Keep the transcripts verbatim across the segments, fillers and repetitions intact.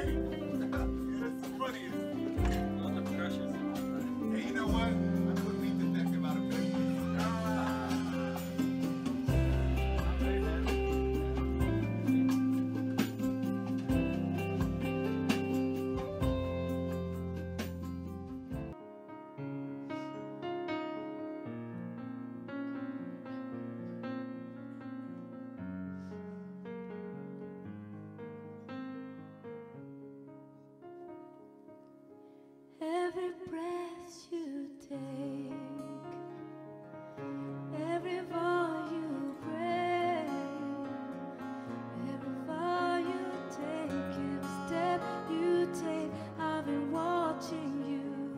Every breath you take, every vow you break, every vow you take, every step you take, I've been watching you.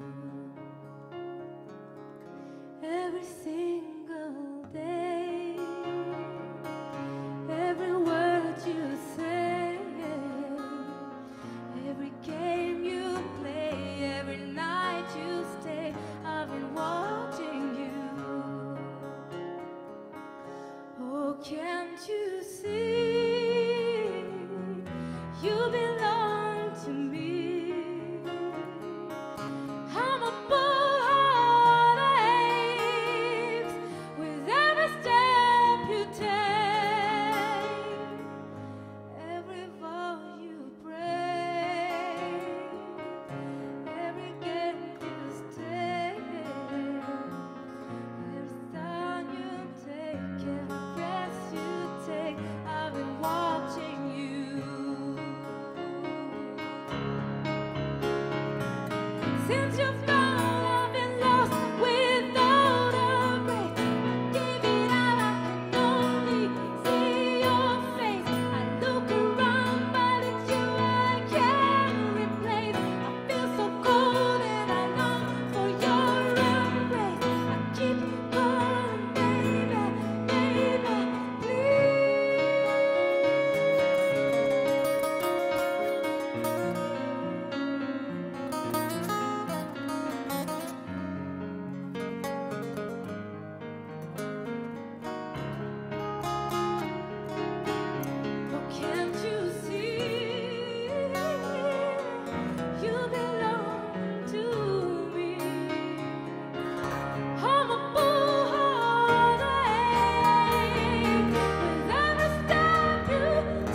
Every single day, every word you say, every game you play, every night you stay, I've been watching you. Oh, can't you see? You belong to me. I'm a bull aches with every step you take, every vow you break, every game you stay, every sound you take, every breath you take, I've been watching you. Since you've gone, I've been lost without a break. Give it up, I can only see your face. I look around, but it's you I can't replace. I feel so cold and I long for your embrace. I keep calling, baby, baby, please. Oh, can't you see? You belong to me. I'm a bull ache with every step you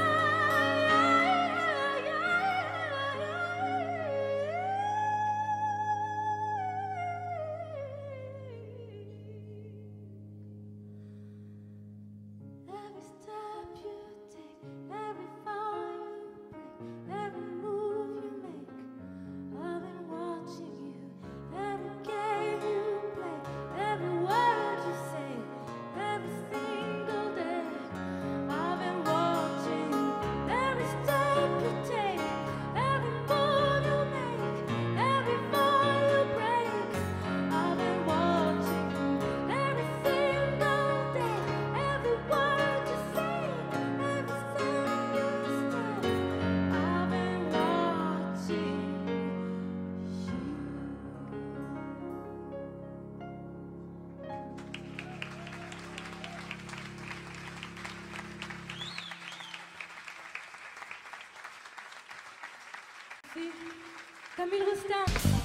Every step you take, every fall you break, every move you make, I've been watching you. Every game you play, every word you say, every single day, I've been watching you. Every step you take, every move you make, every fall you break, I've been watching you. Every single day, every word you say, every sound you stay, I've been watching you. Camille Roustin.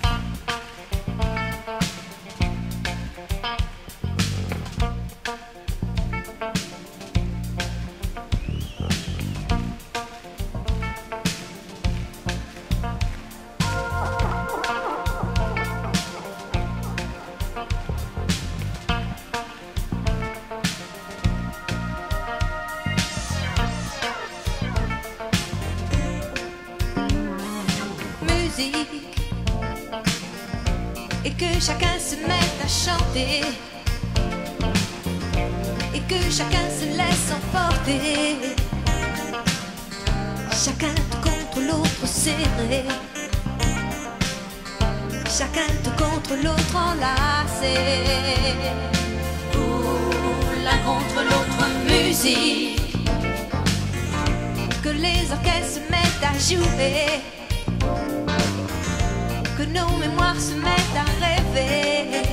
Musique, et que chacun se mette à chanter, et que chacun se laisse emporter, chacun tout contre l'autre serré, chacun tout contre l'autre enlacé, ou l'un contre l'autre musique, que les orchestres se mettent à jouer, que nos mémoires se mettent à rêver,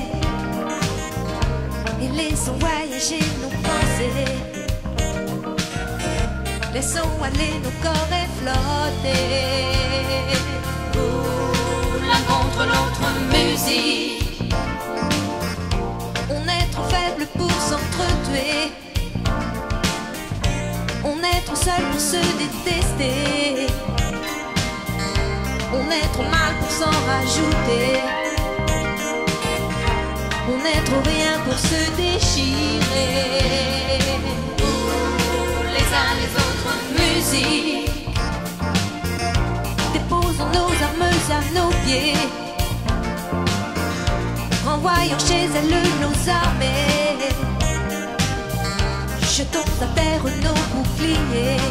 et laissons voyager nos pensées, laissons aller nos corps et flotter. Oh, l'un contre l'autre musique. On est trop faible pour s'entretuer. On est trop seul pour se détester. On est trop mal pour s'en rajouter. On est trop rien pour se déchirer. Oh, les uns les autres musique. Déposons nos armes à nos pieds, renvoyant chez elles nos armées. Jetons à terre nos boucliers,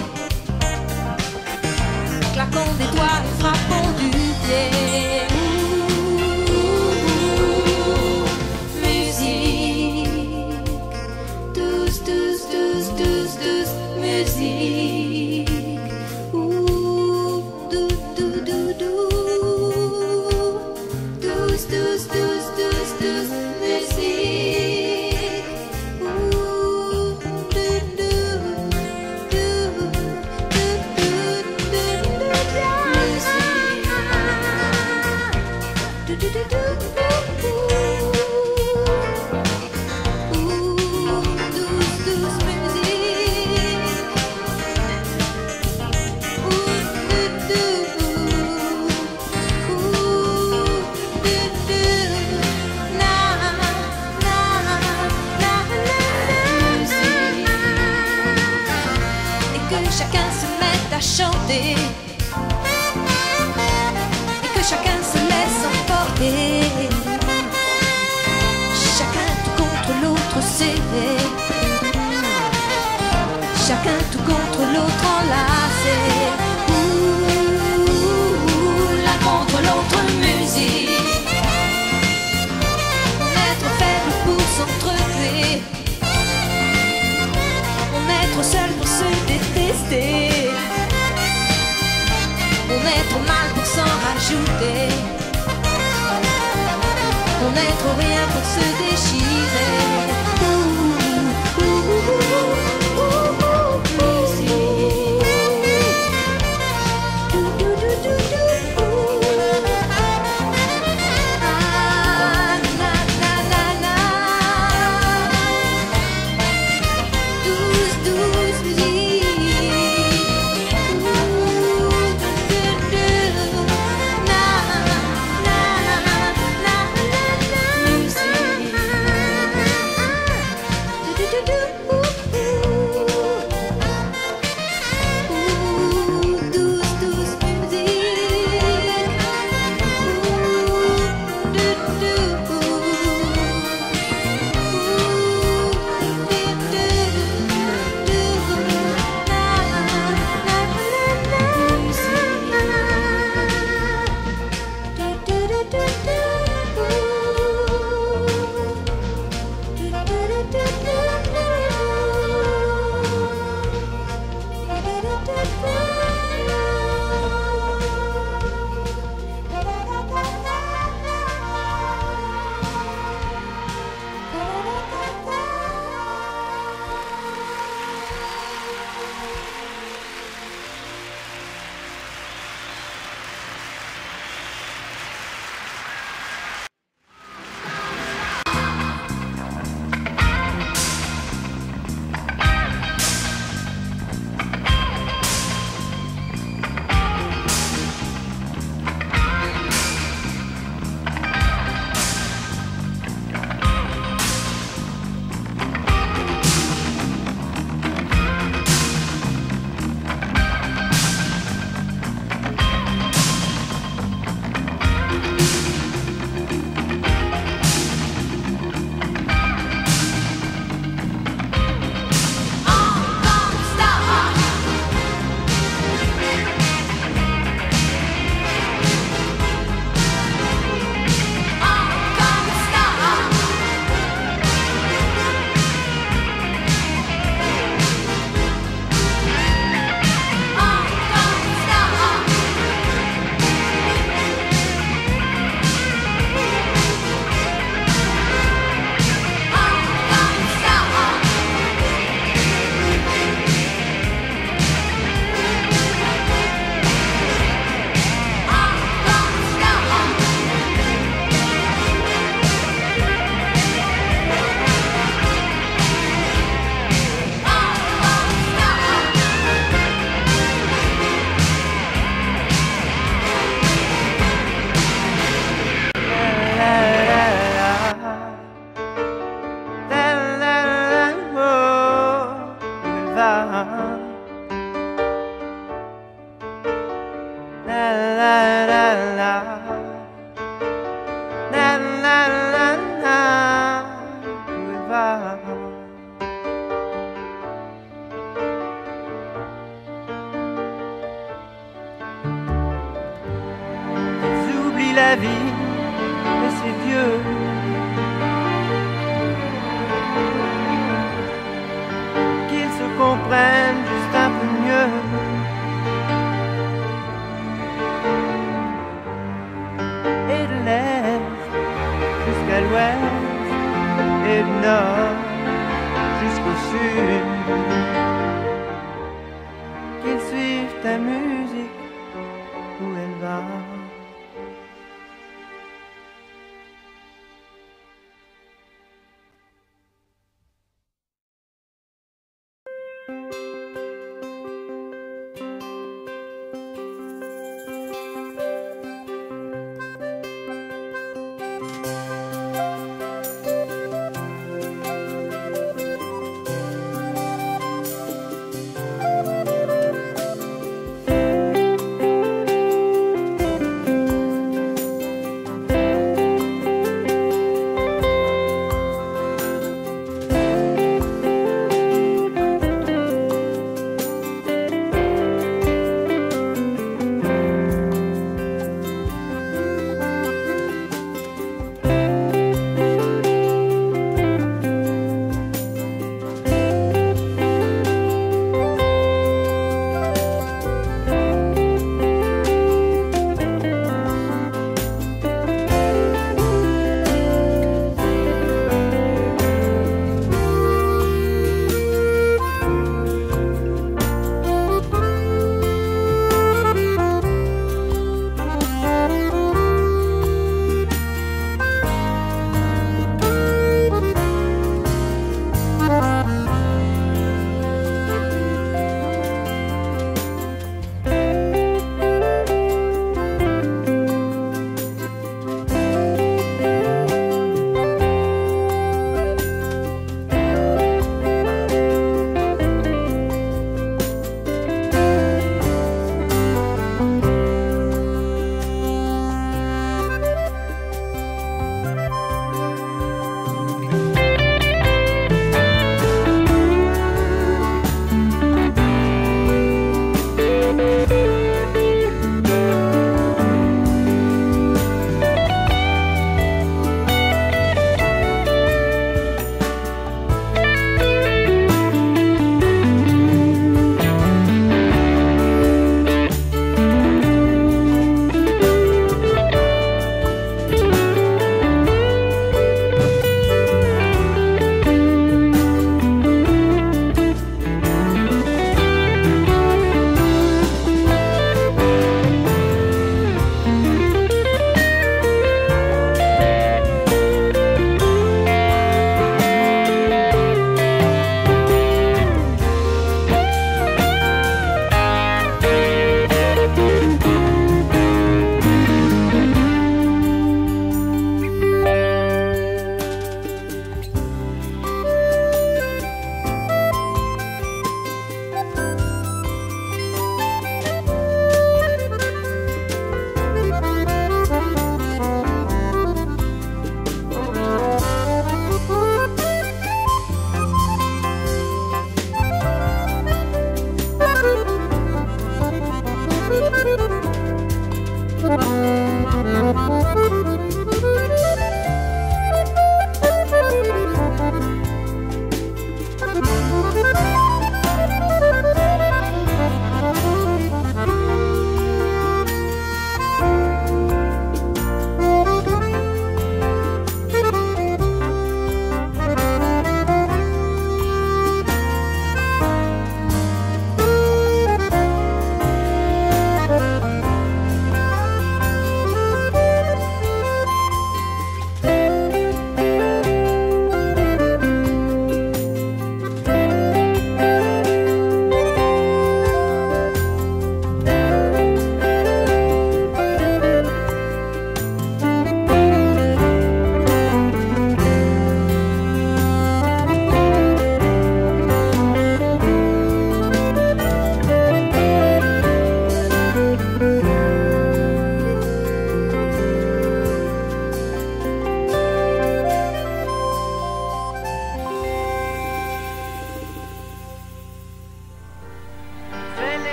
claquons des doigts et frappons du pied. Musique, ouh, dou, dou, dou, dou, douce, douce, douce, douce, douce, musique, ouh, dou, dou, dou, dou, dou, dou, dou, musique, dou, dou, dou, dou, dou. Chacun se met à chanter et que chacun se laisse emporter. Chacun tout contre l'autre serré, chacun tout contre l'autre enlacé. Ouh, l'un contre l'autre musique. On est trop faible pour s'entretuer. On est trop seul pour se détester. On est trop mal pour s'en rajouter. On est trop rien pour se déchirer. Ouh, ouh, ouh, ouh, ouh, musique. Dou, dou, dou, dou, dou, ouh. Ah, na, na, na, na. Douce, douce musique. Ouh, dou, dou, na, na, na, na, na, musique. la vie et c'est vieux. Qu'ils se comprennent juste un peu mieux. Et de l'est jusqu'à l'ouest et du nord jusqu'au sud, qu'ils suivent ta musique où elle va.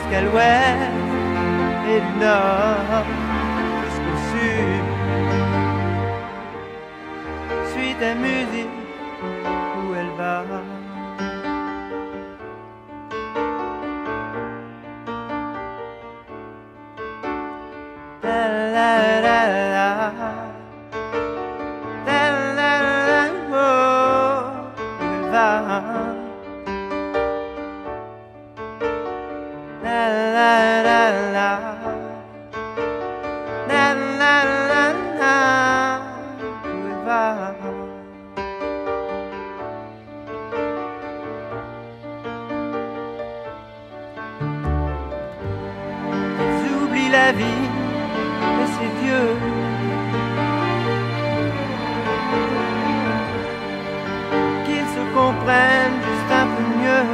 jusqu'à l'ouest et du nord jusqu'au sud. Suis ta musique où elle va. La la la la, la la la, oh, où elle va. La la la la, la la la la, où elle va. Ils oublient la vie de ces vieux, qu'ils se comprennent juste un peu mieux.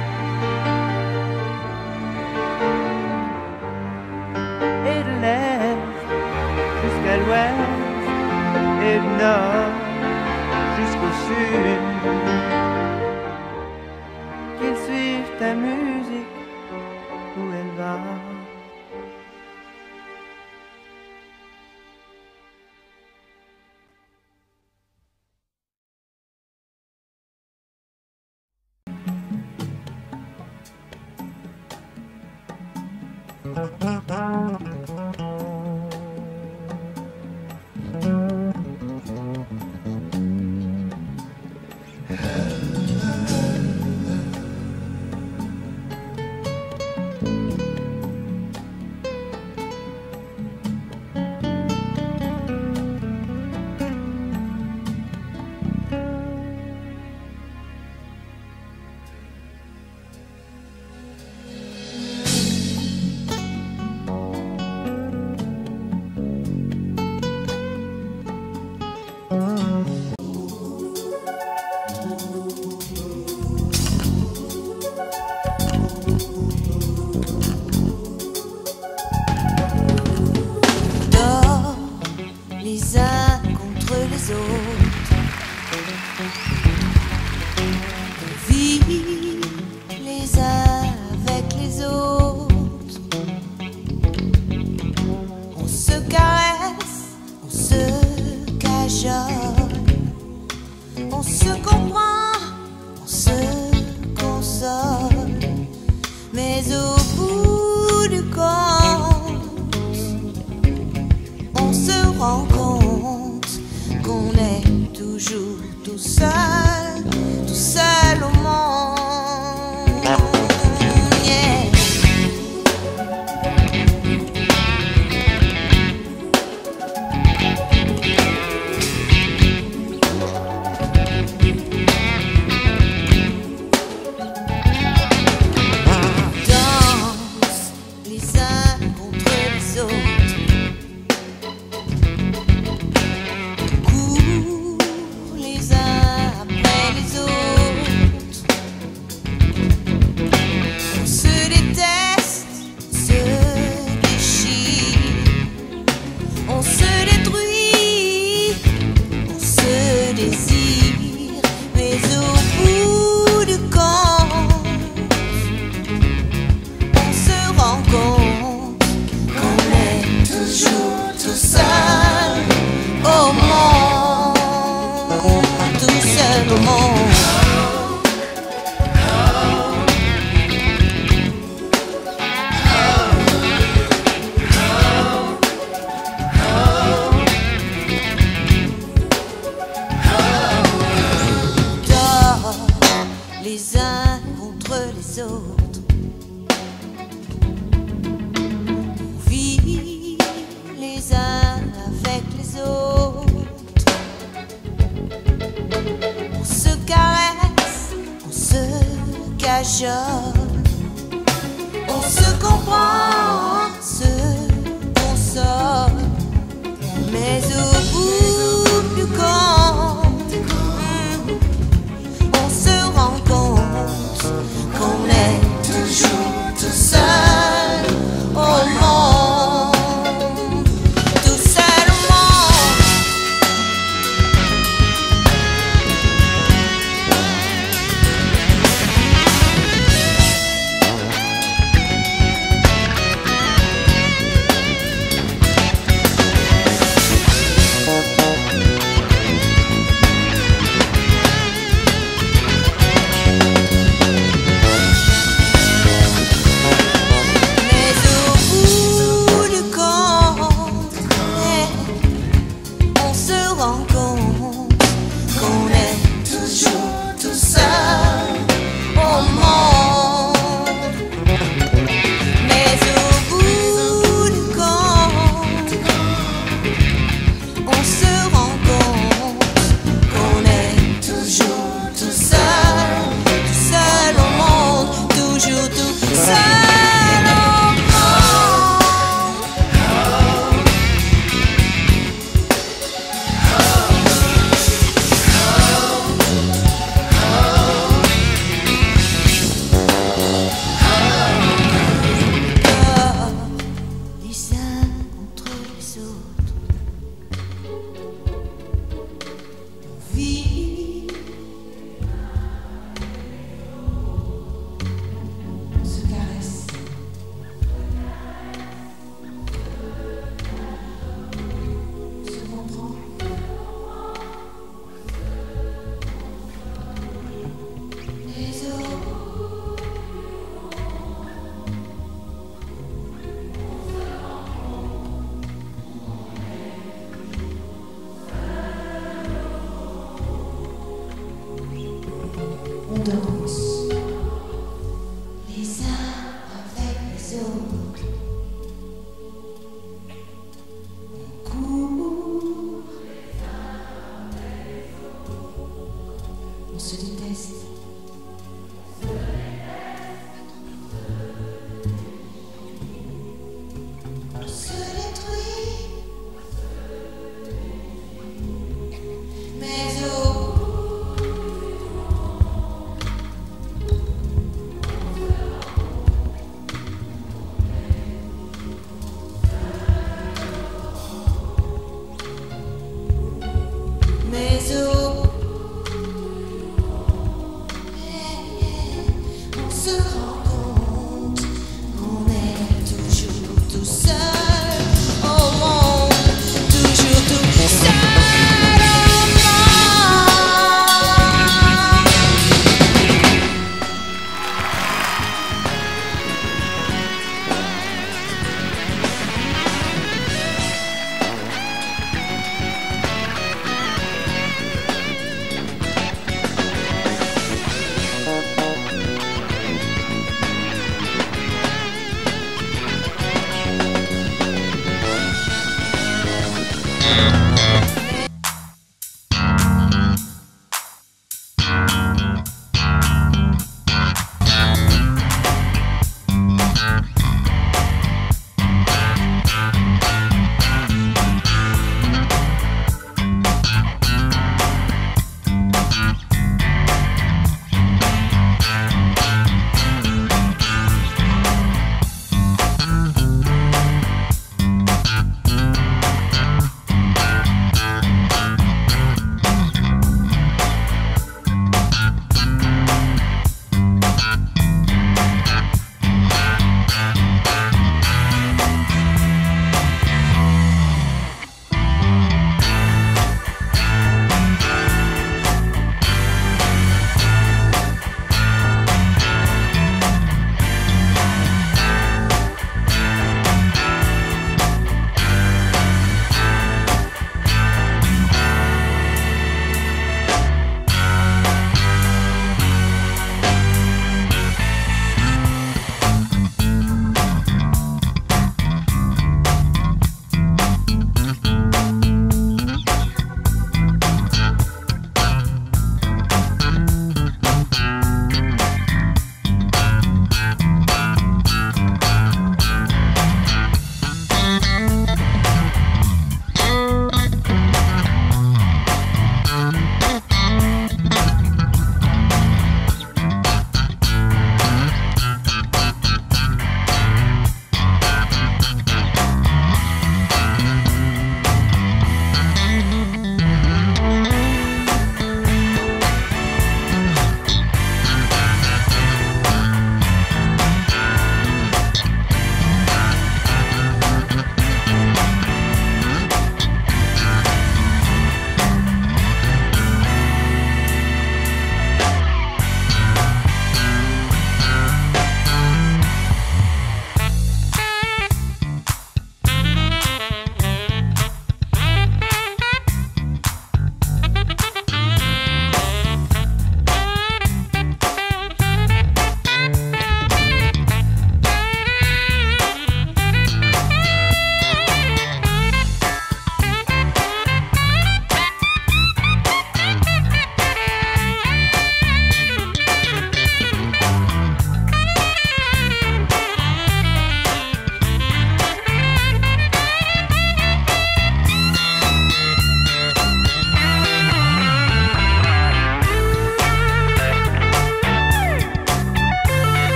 Et de l'est jusqu'à l'ouest et du nord jusqu'au sud, qu'ils suivent ta musique où elle va. Les uns contre les autres, on vit les uns avec les autres, on se caresse, on se cajole, on se comprend, on se console, mais au bout du compte, on se rend compte qu'on est toujours tout seul, tout seul au monde. Yeah. Danse les uns contre les autres, les uns contre les autres, on vit les uns avec les autres, on se caresse, on se cajole, on se comprend, se console, mais au bout du compte, on se rend compte qu'on est toujours tout seul au monde, tout seul au monde.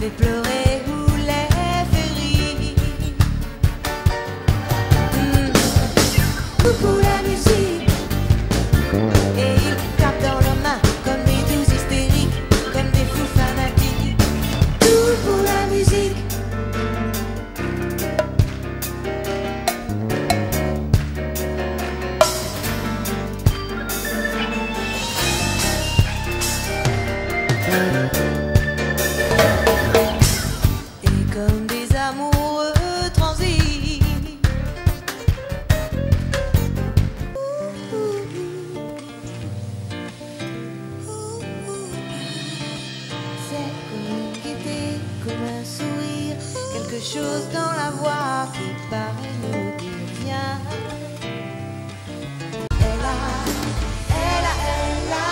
fait pleurer ou les fait rire. Mmh. Coucou la musique. Et ils tapent dans leurs mains comme des douces hystériques, comme des fous fanatiques. Tout pour la musique. Et comme des amoureux transis, c'est comme une gaieté, comme un sourire, quelque chose dans la voix qui paraît nous dire viens. Elle a, elle a, elle a.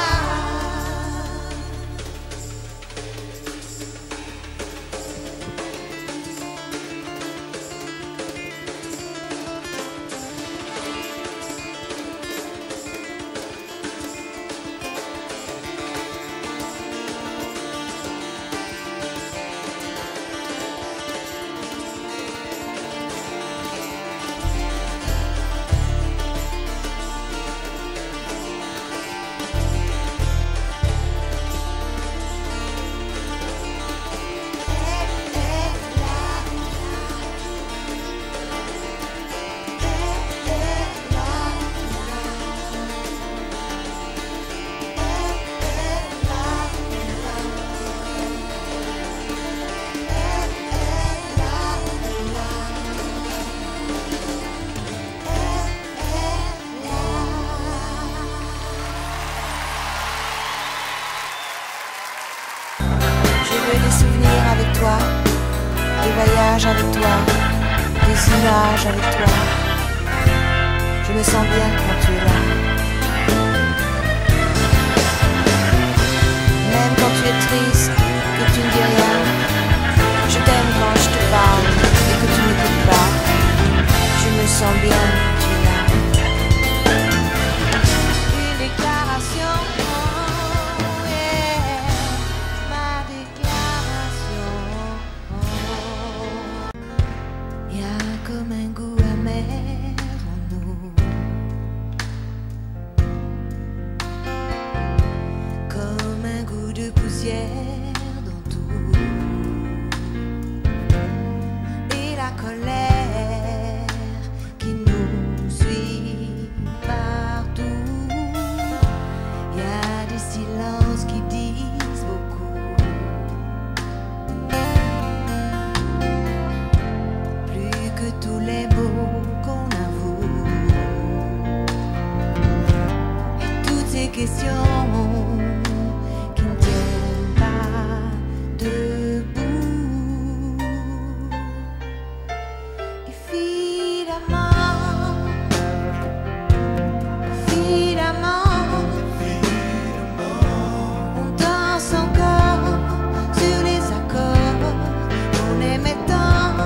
Des souvenirs avec toi, des voyages avec toi, des images avec toi. Je me sens bien quand tu es là. Même quand tu es triste, que tu ne dis rien. Je t'aime quand je te parle et que tu ne m'écoutes pas. Je me sens bien quand tu es là. Une déclaration. Comme un goût amer en nous, comme un goût de poussière dans tout, et la colère qui nous suit partout. Il y a des silences qui disent beaucoup. Que tous les mots qu'on avoue, et toutes ces questions qui ne tiennent pas debout. Évidemment, évidemment, on danse encore sur les accords qu'on aimait tant.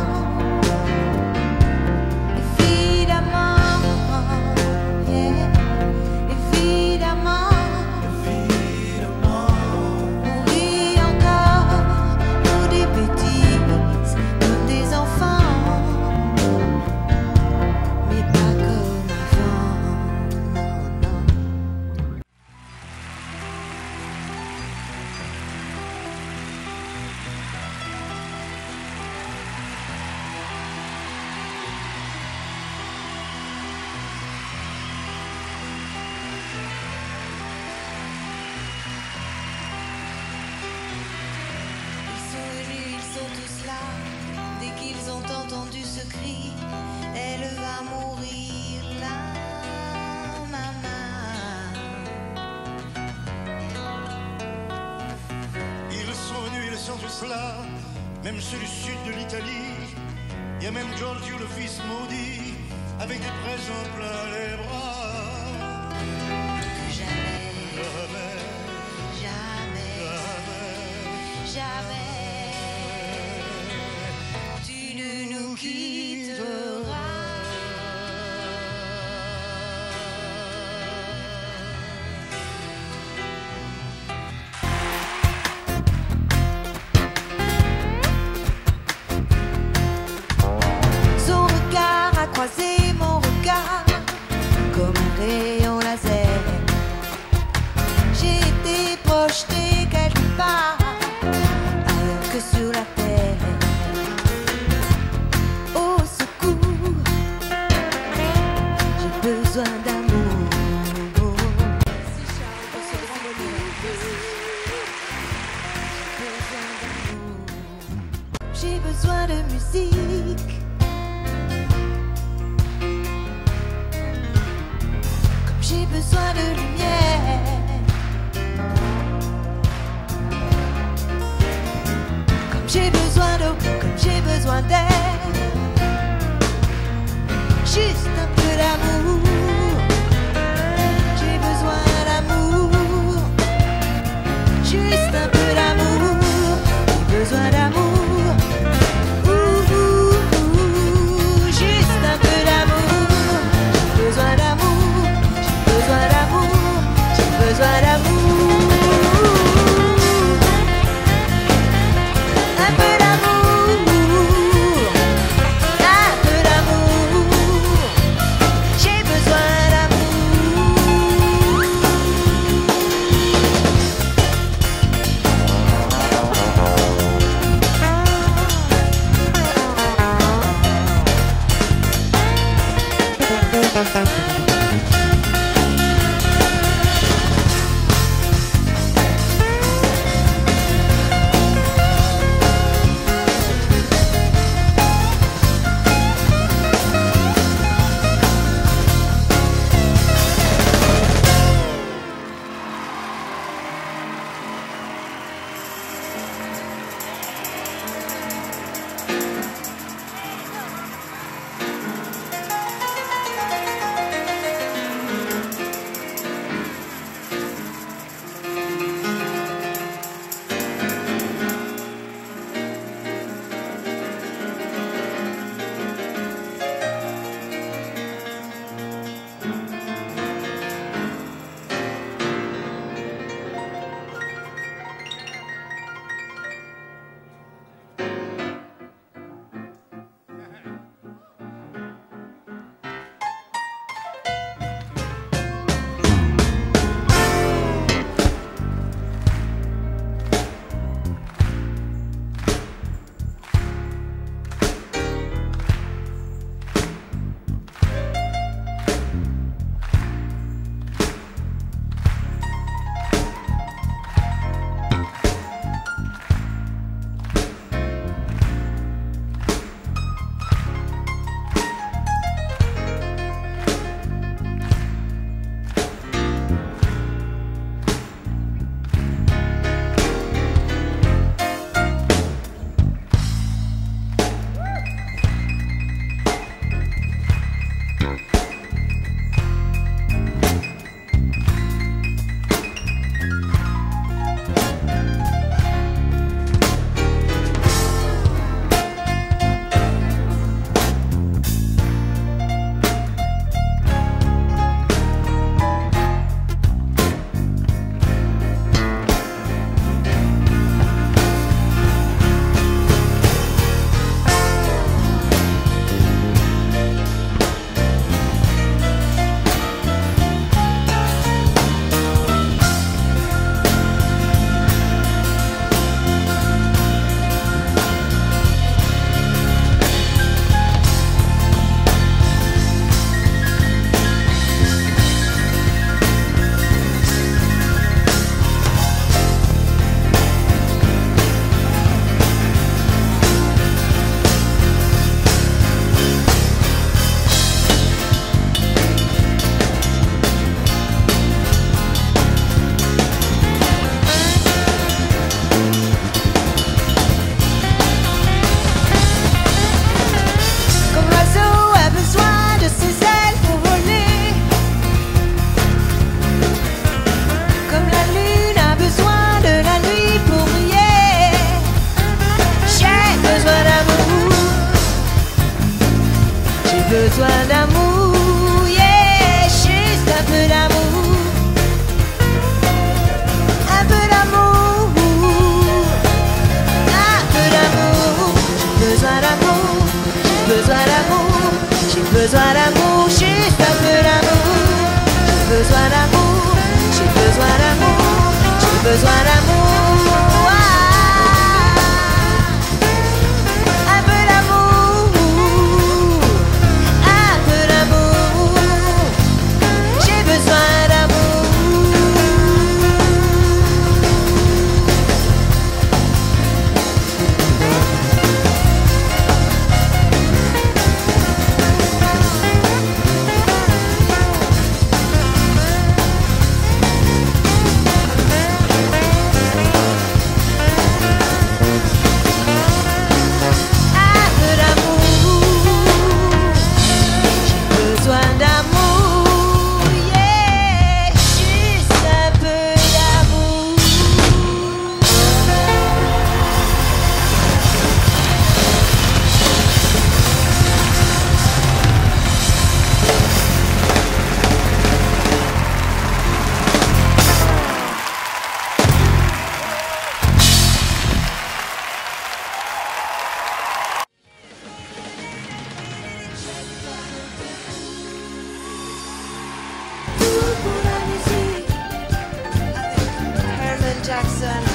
Entendu ce cri, elle va mourir là, maman. Ils sont venus, ils sont tous là, même ceux du sud de l'Italie. Il y a même Giorgio le fils maudit, avec des présents plein les bras. Que jamais, Jamais, jamais, jamais, jamais, tu ne nous quitteras. de musique. Comme j'ai besoin de lumière. Comme j'ai besoin d'eau, comme j'ai besoin d'air. Juste un peu d'amour. J'ai besoin d'amour. Juste un peu d'amour. J'ai besoin d'amour. Ouh, ouh, ouh. Juste un peu d'amour. J'ai besoin d'amour. J'ai besoin d'amour. J'ai besoin d'amour. Un peu d'amour. Un peu d'amour. J'ai besoin d'amour. Jackson.